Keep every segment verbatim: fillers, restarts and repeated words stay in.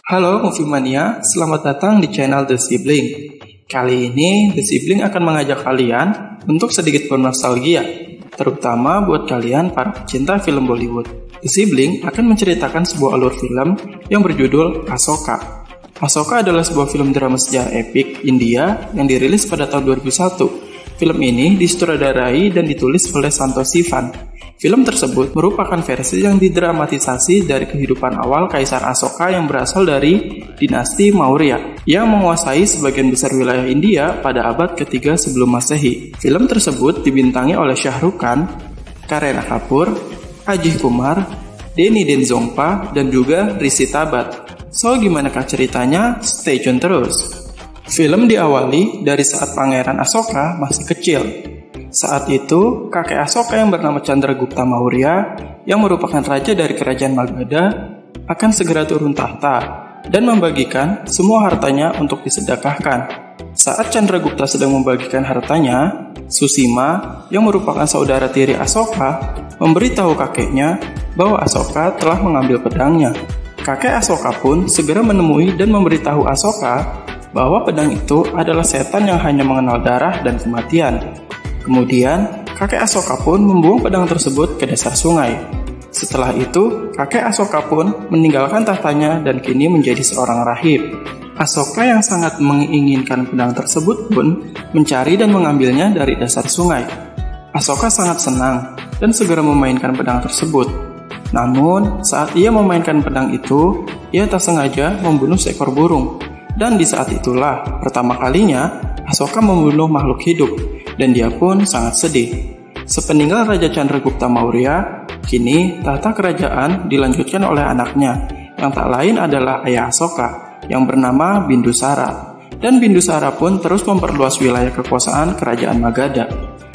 Halo Movie Mania, selamat datang di channel The Sibling. Kali ini The Sibling akan mengajak kalian untuk sedikit bernostalgia, terutama buat kalian para pecinta film Bollywood. The Sibling akan menceritakan sebuah alur film yang berjudul Ashoka. Ashoka adalah sebuah film drama sejarah epik India yang dirilis pada tahun dua ribu satu. Film ini disutradarai dan ditulis oleh Santosh Sivan. Film tersebut merupakan versi yang didramatisasi dari kehidupan awal Kaisar Ashoka yang berasal dari dinasti Maurya yang menguasai sebagian besar wilayah India pada abad ketiga sebelum Masehi. Film tersebut dibintangi oleh Shah Rukh Khan, Kareena Kapoor, Ajit Kumar, Danny Denzongpa, dan juga Rishi Tabat. So, gimanakah ceritanya? Stay tune terus. Film diawali dari saat Pangeran Ashoka masih kecil. Saat itu, kakek Ashoka yang bernama Chandragupta Maurya, yang merupakan raja dari kerajaan Magadha, akan segera turun tahta dan membagikan semua hartanya untuk disedekahkan. Saat Chandragupta sedang membagikan hartanya, Susima, yang merupakan saudara tiri Ashoka, memberitahu kakeknya bahwa Ashoka telah mengambil pedangnya. Kakek Ashoka pun segera menemui dan memberitahu Ashoka bahwa pedang itu adalah setan yang hanya mengenal darah dan kematian. Kemudian, kakek Ashoka pun membuang pedang tersebut ke dasar sungai. Setelah itu, kakek Ashoka pun meninggalkan tahtanya dan kini menjadi seorang rahib. Ashoka yang sangat menginginkan pedang tersebut pun mencari dan mengambilnya dari dasar sungai. Ashoka sangat senang dan segera memainkan pedang tersebut. Namun, saat ia memainkan pedang itu, ia tak sengaja membunuh seekor burung. Dan di saat itulah, pertama kalinya, Ashoka membunuh makhluk hidup. Dan dia pun sangat sedih. Sepeninggal Raja Chandragupta Maurya, kini tahta kerajaan dilanjutkan oleh anaknya, yang tak lain adalah ayah Ashoka, yang bernama Bindusara. Dan Bindusara pun terus memperluas wilayah kekuasaan kerajaan Magadha.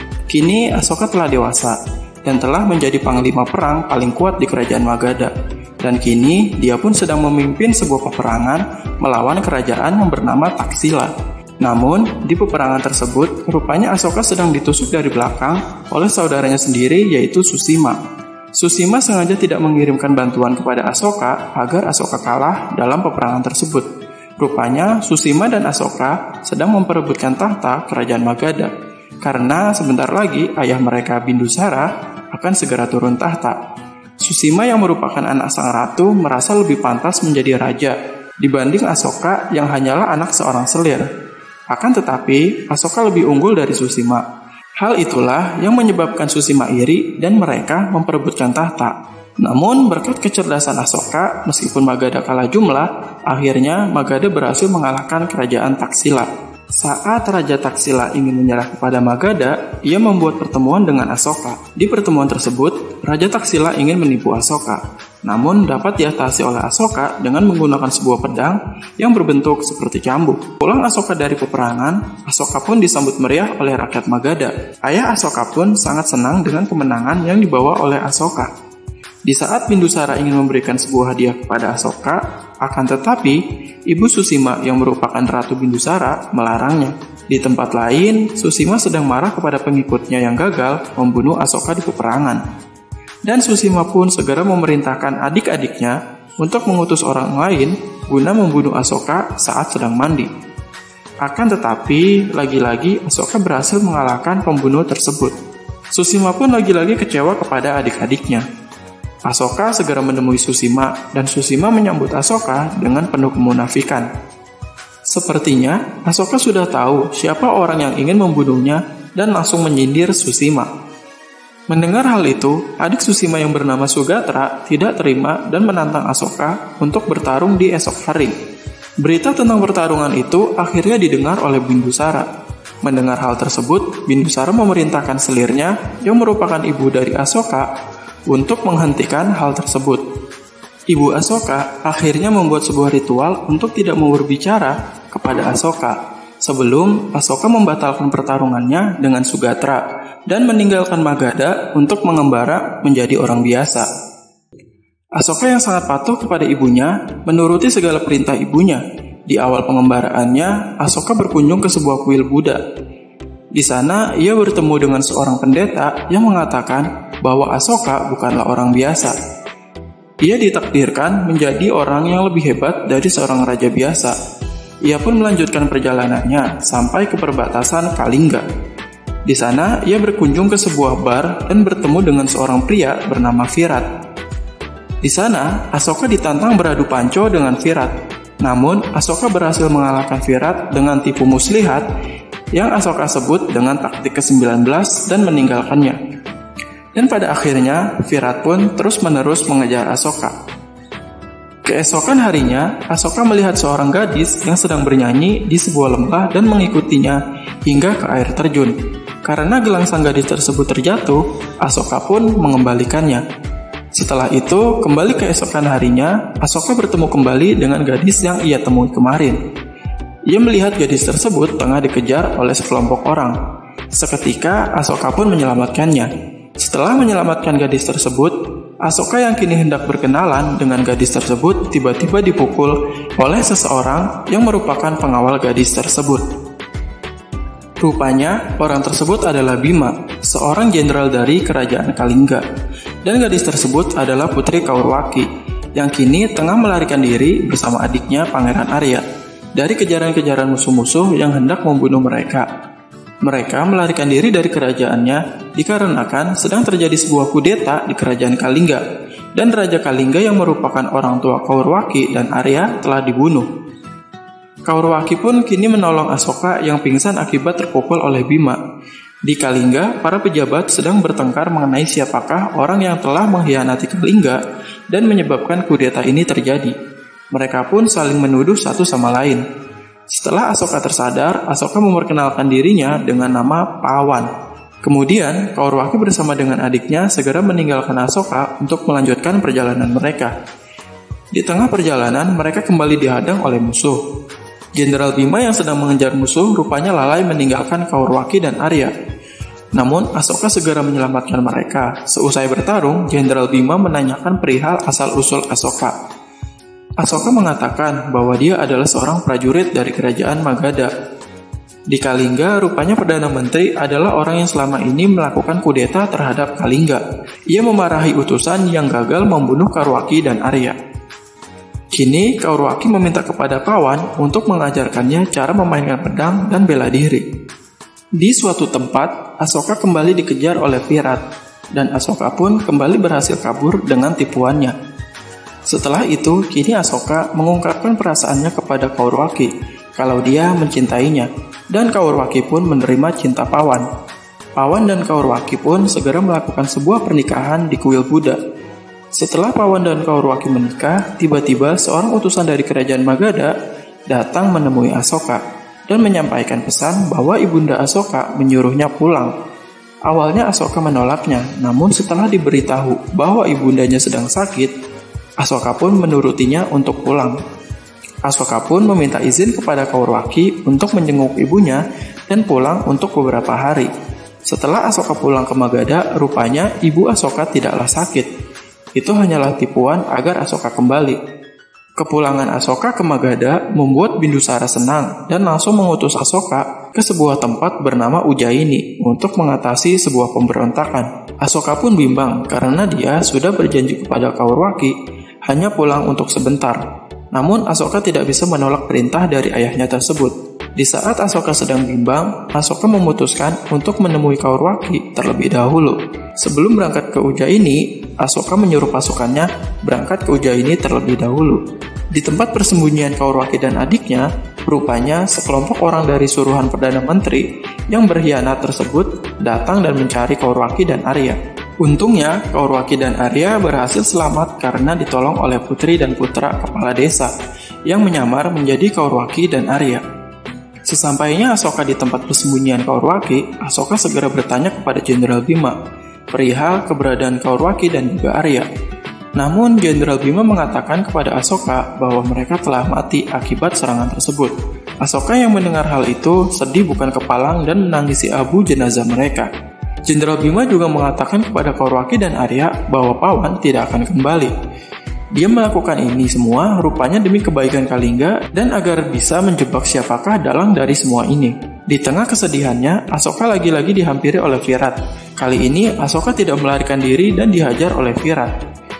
Kini Ashoka telah dewasa, dan telah menjadi panglima perang paling kuat di kerajaan Magadha. Dan kini dia pun sedang memimpin sebuah peperangan melawan kerajaan yang bernama Taksila. Namun, di peperangan tersebut, rupanya Ashoka sedang ditusuk dari belakang oleh saudaranya sendiri, yaitu Susima. Susima sengaja tidak mengirimkan bantuan kepada Ashoka agar Ashoka kalah dalam peperangan tersebut. Rupanya, Susima dan Ashoka sedang memperebutkan tahta kerajaan Magadha, karena sebentar lagi ayah mereka Bindusara akan segera turun tahta. Susima yang merupakan anak sang ratu merasa lebih pantas menjadi raja dibanding Ashoka yang hanyalah anak seorang selir. Akan tetapi, Ashoka lebih unggul dari Susima. Hal itulah yang menyebabkan Susima iri dan mereka memperebutkan tahta. Namun, berkat kecerdasan Ashoka, meskipun Magadha kalah jumlah, akhirnya Magadha berhasil mengalahkan kerajaan Taksila. Saat Raja Taksila ingin menyerah kepada Magadha, ia membuat pertemuan dengan Ashoka. Di pertemuan tersebut, Raja Taksila ingin menipu Ashoka. Namun dapat diatasi oleh Ashoka dengan menggunakan sebuah pedang yang berbentuk seperti cambuk. Pulang Ashoka dari peperangan, Ashoka pun disambut meriah oleh rakyat Magadha. Ayah Ashoka pun sangat senang dengan kemenangan yang dibawa oleh Ashoka. Di saat Bindusara ingin memberikan sebuah hadiah kepada Ashoka, akan tetapi ibu Susima yang merupakan Ratu Bindusara melarangnya. Di tempat lain, Susima sedang marah kepada pengikutnya yang gagal membunuh Ashoka di peperangan. Dan Susima pun segera memerintahkan adik-adiknya untuk mengutus orang lain guna membunuh Ashoka saat sedang mandi. Akan tetapi, lagi-lagi Ashoka berhasil mengalahkan pembunuh tersebut. Susima pun lagi-lagi kecewa kepada adik-adiknya. Ashoka segera menemui Susima, dan Susima menyambut Ashoka dengan penuh kemunafikan. Sepertinya, Ashoka sudah tahu siapa orang yang ingin membunuhnya dan langsung menyindir Susima. Mendengar hal itu, adik Susima yang bernama Sugatra tidak terima dan menantang Ashoka untuk bertarung di esok hari. Berita tentang pertarungan itu akhirnya didengar oleh Bindusara. Mendengar hal tersebut, Bindusara memerintahkan selirnya yang merupakan ibu dari Ashoka untuk menghentikan hal tersebut. Ibu Ashoka akhirnya membuat sebuah ritual untuk tidak mau berbicara kepada Ashoka sebelum Ashoka membatalkan pertarungannya dengan Sugatra dan meninggalkan Magadha untuk mengembara menjadi orang biasa. Ashoka yang sangat patuh kepada ibunya menuruti segala perintah ibunya. Di awal pengembaraannya, Ashoka berkunjung ke sebuah kuil Buddha. Di sana, ia bertemu dengan seorang pendeta yang mengatakan bahwa Ashoka bukanlah orang biasa. Ia ditakdirkan menjadi orang yang lebih hebat dari seorang raja biasa. Ia pun melanjutkan perjalanannya sampai ke perbatasan Kalingga. Di sana, ia berkunjung ke sebuah bar dan bertemu dengan seorang pria bernama Virat. Di sana, Asoka ditantang beradu panco dengan Virat. Namun, Asoka berhasil mengalahkan Virat dengan tipu muslihat yang Asoka sebut dengan taktik ke sembilan belas dan meninggalkannya. Dan pada akhirnya, Virat pun terus-menerus mengejar Asoka. Keesokan harinya, Asoka melihat seorang gadis yang sedang bernyanyi di sebuah lembah dan mengikutinya hingga ke air terjun. Karena gelang sang gadis tersebut terjatuh, Asoka pun mengembalikannya. Setelah itu, kembali keesokan harinya, Asoka bertemu kembali dengan gadis yang ia temui kemarin. Ia melihat gadis tersebut tengah dikejar oleh sekelompok orang. Seketika, Asoka pun menyelamatkannya. Setelah menyelamatkan gadis tersebut, Asoka yang kini hendak berkenalan dengan gadis tersebut tiba-tiba dipukul oleh seseorang yang merupakan pengawal gadis tersebut. Rupanya, orang tersebut adalah Bima, seorang jenderal dari kerajaan Kalingga. Dan gadis tersebut adalah Putri Kaurwaki, yang kini tengah melarikan diri bersama adiknya Pangeran Arya dari kejaran-kejaran musuh-musuh yang hendak membunuh mereka. Mereka melarikan diri dari kerajaannya dikarenakan sedang terjadi sebuah kudeta di kerajaan Kalingga, dan Raja Kalingga yang merupakan orang tua Kaurwaki dan Arya telah dibunuh. Kaurwaki pun kini menolong Asoka yang pingsan akibat terpukul oleh Bima. Di Kalingga, para pejabat sedang bertengkar mengenai siapakah orang yang telah mengkhianati Kalingga dan menyebabkan kudeta ini terjadi. Mereka pun saling menuduh satu sama lain. Setelah Asoka tersadar, Asoka memperkenalkan dirinya dengan nama Pawan. Kemudian, Kaurwaki bersama dengan adiknya segera meninggalkan Asoka untuk melanjutkan perjalanan mereka. Di tengah perjalanan, mereka kembali dihadang oleh musuh. Jenderal Bima yang sedang mengejar musuh rupanya lalai meninggalkan Kaurwaki dan Arya. Namun, Asoka segera menyelamatkan mereka. Seusai bertarung, Jenderal Bima menanyakan perihal asal-usul Asoka. Asoka mengatakan bahwa dia adalah seorang prajurit dari kerajaan Magadha. Di Kalingga, rupanya Perdana Menteri adalah orang yang selama ini melakukan kudeta terhadap Kalingga. Ia memarahi utusan yang gagal membunuh Kaurwaki dan Arya. Kini, Kaurwaki meminta kepada Pawan untuk mengajarkannya cara memainkan pedang dan bela diri. Di suatu tempat, Asoka kembali dikejar oleh Virat, dan Asoka pun kembali berhasil kabur dengan tipuannya. Setelah itu, kini Asoka mengungkapkan perasaannya kepada Kaurwaki, kalau dia mencintainya, dan Kaurwaki pun menerima cinta Pawan. Pawan dan Kaurwaki pun segera melakukan sebuah pernikahan di kuil Buddha. Setelah Pawan dan Kaurwaki menikah, tiba-tiba seorang utusan dari kerajaan Magadha datang menemui Asoka dan menyampaikan pesan bahwa ibunda Asoka menyuruhnya pulang. Awalnya Asoka menolaknya, namun setelah diberitahu bahwa ibundanya sedang sakit, Asoka pun menurutinya untuk pulang. Asoka pun meminta izin kepada Kaurwaki untuk menjenguk ibunya dan pulang untuk beberapa hari. Setelah Asoka pulang ke Magadha, rupanya ibu Asoka tidaklah sakit. Itu hanyalah tipuan agar Asoka kembali. Kepulangan Asoka ke Magadha membuat Bindusara senang dan langsung mengutus Asoka ke sebuah tempat bernama Ujjaini untuk mengatasi sebuah pemberontakan. Asoka pun bimbang karena dia sudah berjanji kepada Kaurwaki hanya pulang untuk sebentar. Namun Asoka tidak bisa menolak perintah dari ayahnya tersebut. Di saat Asoka sedang bimbang, Asoka memutuskan untuk menemui Kaurwaki terlebih dahulu. Sebelum berangkat ke Ujjaini, Asoka menyuruh pasukannya berangkat ke Ujjaini terlebih dahulu. Di tempat persembunyian Kaurwaki dan adiknya, rupanya sekelompok orang dari suruhan Perdana Menteri yang berkhianat tersebut datang dan mencari Kaurwaki dan Arya. Untungnya, Kaurwaki dan Arya berhasil selamat karena ditolong oleh putri dan putra kepala desa yang menyamar menjadi Kaurwaki dan Arya. Sesampainya Asoka di tempat persembunyian Kaurwaki, Asoka segera bertanya kepada Jenderal Bima perihal keberadaan Kaurwaki dan juga Arya. Namun Jenderal Bima mengatakan kepada Asoka bahwa mereka telah mati akibat serangan tersebut. Asoka yang mendengar hal itu sedih bukan kepalang dan menangisi abu jenazah mereka. Jenderal Bima juga mengatakan kepada Kaurwaki dan Arya bahwa Pawan tidak akan kembali. Dia melakukan ini semua rupanya demi kebaikan Kalingga dan agar bisa menjebak siapakah dalang dari semua ini. Di tengah kesedihannya, Asoka lagi-lagi dihampiri oleh Virat. Kali ini, Asoka tidak melarikan diri dan dihajar oleh Virat.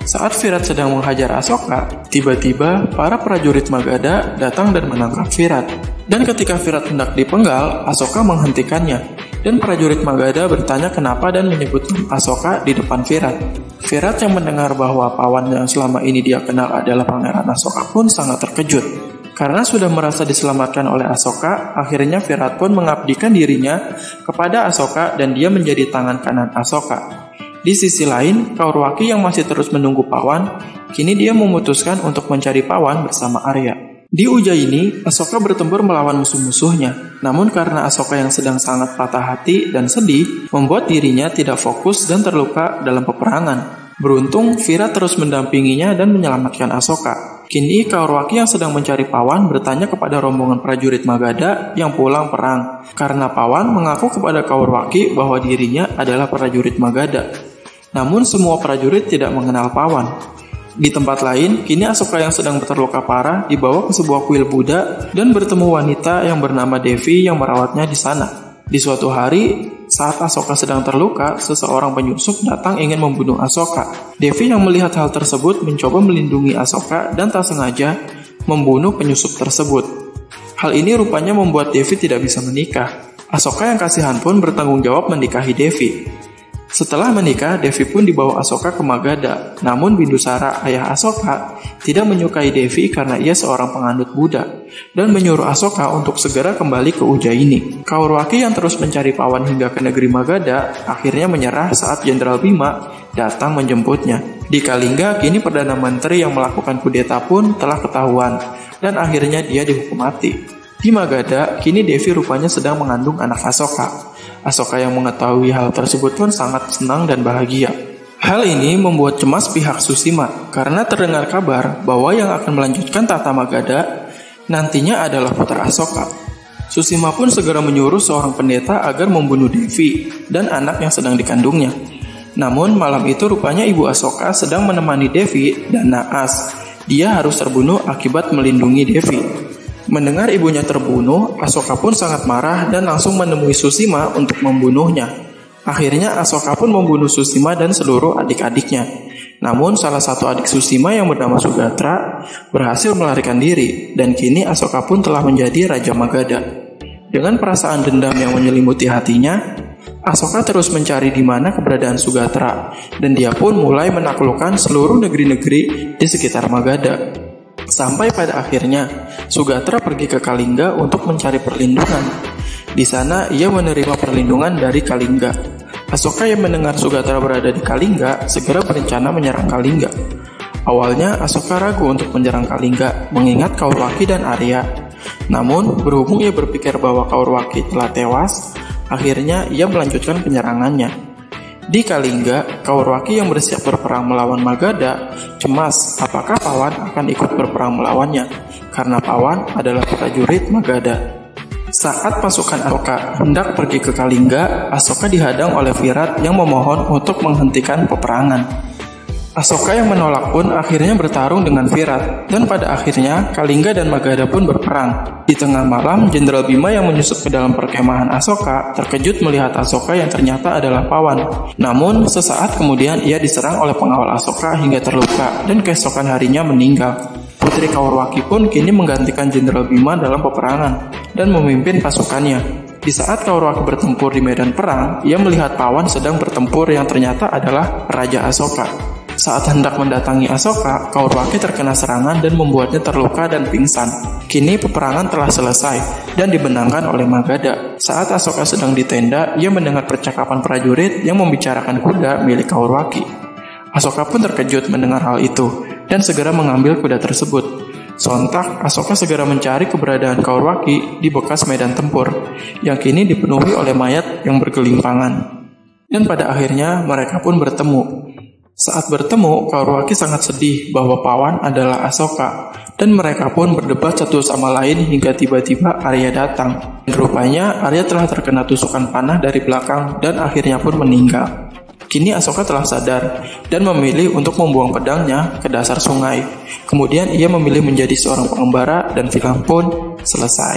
Saat Virat sedang menghajar Asoka, tiba-tiba para prajurit Magadha datang dan menangkap Virat. Dan ketika Virat hendak dipenggal, Asoka menghentikannya. Dan prajurit Magadha bertanya kenapa dan menyebut Asoka di depan Virat. Virat yang mendengar bahwa pawan yang selama ini dia kenal adalah Pangeran Asoka pun sangat terkejut. Karena sudah merasa diselamatkan oleh Asoka, akhirnya Virat pun mengabdikan dirinya kepada Asoka dan dia menjadi tangan kanan Asoka. Di sisi lain, Kaurwaki yang masih terus menunggu pawan, kini dia memutuskan untuk mencari pawan bersama Arya. Di Ujjaini, Asoka bertempur melawan musuh-musuhnya. Namun karena Asoka yang sedang sangat patah hati dan sedih, membuat dirinya tidak fokus dan terluka dalam peperangan. Beruntung, Virat terus mendampinginya dan menyelamatkan Asoka. Kini Kaurwaki yang sedang mencari pawan bertanya kepada rombongan prajurit Magadha yang pulang perang. Karena pawan mengaku kepada Kaurwaki bahwa dirinya adalah prajurit Magadha. Namun semua prajurit tidak mengenal pawan. Di tempat lain, kini Asoka yang sedang terluka parah dibawa ke sebuah kuil Buddha dan bertemu wanita yang bernama Devi yang merawatnya di sana. Di suatu hari, saat Asoka sedang terluka, seseorang penyusup datang ingin membunuh Asoka. Devi yang melihat hal tersebut mencoba melindungi Asoka dan tak sengaja membunuh penyusup tersebut. Hal ini rupanya membuat Devi tidak bisa menikah. Asoka yang kasihan pun bertanggung jawab menikahi Devi. Setelah menikah, Devi pun dibawa Asoka ke Magadha. Namun Bindusara, ayah Asoka, tidak menyukai Devi karena ia seorang penganut Buddha dan menyuruh Asoka untuk segera kembali ke Ujjaini. Kaurwaki yang terus mencari pawan hingga ke negeri Magadha akhirnya menyerah saat Jenderal Bima datang menjemputnya. Di Kalingga, kini Perdana Menteri yang melakukan kudeta pun telah ketahuan dan akhirnya dia dihukum mati. Di Magadha, kini Devi rupanya sedang mengandung anak Asoka. Asoka yang mengetahui hal tersebut pun sangat senang dan bahagia. Hal ini membuat cemas pihak Susima karena terdengar kabar bahwa yang akan melanjutkan tahta Magadha nantinya adalah putra Asoka. Susima pun segera menyuruh seorang pendeta agar membunuh Devi dan anak yang sedang dikandungnya. Namun malam itu rupanya ibu Asoka sedang menemani Devi dan naas. Dia harus terbunuh akibat melindungi Devi. Mendengar ibunya terbunuh, Asoka pun sangat marah dan langsung menemui Susima untuk membunuhnya. Akhirnya Asoka pun membunuh Susima dan seluruh adik-adiknya. Namun salah satu adik Susima yang bernama Sugatra berhasil melarikan diri dan kini Asoka pun telah menjadi Raja Magadha. Dengan perasaan dendam yang menyelimuti hatinya, Asoka terus mencari di mana keberadaan Sugatra dan dia pun mulai menaklukkan seluruh negeri-negeri di sekitar Magadha. Sampai pada akhirnya, Sugatra pergi ke Kalingga untuk mencari perlindungan. Di sana, ia menerima perlindungan dari Kalingga. Asoka yang mendengar Sugatra berada di Kalingga, segera berencana menyerang Kalingga. Awalnya, Asoka ragu untuk menyerang Kalingga, mengingat Kaurwaki dan Arya. Namun, berhubung ia berpikir bahwa Kaurwaki telah tewas, akhirnya ia melanjutkan penyerangannya. Di Kalingga, Kaurwaki yang bersiap berperang melawan Magadha cemas apakah pawan akan ikut berperang melawannya, karena pawan adalah prajurit Magadha. Saat pasukan Asoka hendak pergi ke Kalingga, Asoka dihadang oleh Virat yang memohon untuk menghentikan peperangan. Asoka yang menolak pun akhirnya bertarung dengan Virat, dan pada akhirnya Kalingga dan Magadha pun berperang. Di tengah malam, Jenderal Bima yang menyusup ke dalam perkemahan Asoka terkejut melihat Asoka yang ternyata adalah pawan. Namun, sesaat kemudian ia diserang oleh pengawal Asoka hingga terluka, dan keesokan harinya meninggal. Putri Kaurwaki pun kini menggantikan Jenderal Bima dalam peperangan, dan memimpin pasukannya. Di saat Kaurwaki bertempur di medan perang, ia melihat pawan sedang bertempur yang ternyata adalah Raja Asoka. Saat hendak mendatangi Asoka, Kaurwaki terkena serangan dan membuatnya terluka dan pingsan. Kini peperangan telah selesai dan dimenangkan oleh Magadha. Saat Asoka sedang di tenda, ia mendengar percakapan prajurit yang membicarakan kuda milik Kaurwaki. Asoka pun terkejut mendengar hal itu dan segera mengambil kuda tersebut. Sontak, Asoka segera mencari keberadaan Kaurwaki di bekas medan tempur yang kini dipenuhi oleh mayat yang bergelimpangan. Dan pada akhirnya mereka pun bertemu. Saat bertemu, Kaurwaki sangat sedih bahwa pawan adalah Asoka, dan mereka pun berdebat satu sama lain hingga tiba-tiba Arya datang. Dan rupanya Arya telah terkena tusukan panah dari belakang dan akhirnya pun meninggal. Kini Asoka telah sadar dan memilih untuk membuang pedangnya ke dasar sungai. Kemudian ia memilih menjadi seorang pengembara dan film pun selesai.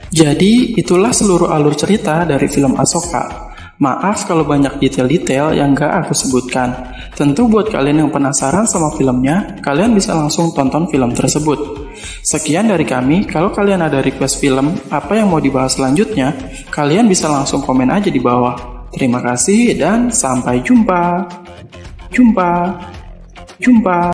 Jadi itulah seluruh alur cerita dari film Asoka. Maaf kalau banyak detail-detail yang gak aku sebutkan. Tentu buat kalian yang penasaran sama filmnya, kalian bisa langsung tonton film tersebut. Sekian dari kami, kalau kalian ada request film apa yang mau dibahas selanjutnya, kalian bisa langsung komen aja di bawah. Terima kasih dan sampai jumpa. Jumpa. Jumpa.